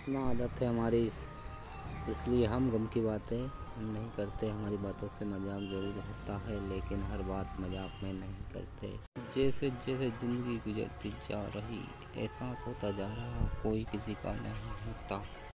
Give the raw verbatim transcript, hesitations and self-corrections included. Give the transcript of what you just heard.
इतना आदत है हमारी इस इसलिए हम गम की बातें हम नहीं करते। हमारी बातों से मजाक ज़रूर होता है लेकिन हर बात मजाक में नहीं करते। जैसे जैसे ज़िंदगी गुजरती जा रही एहसास होता जा रहा कोई किसी का नहीं होता।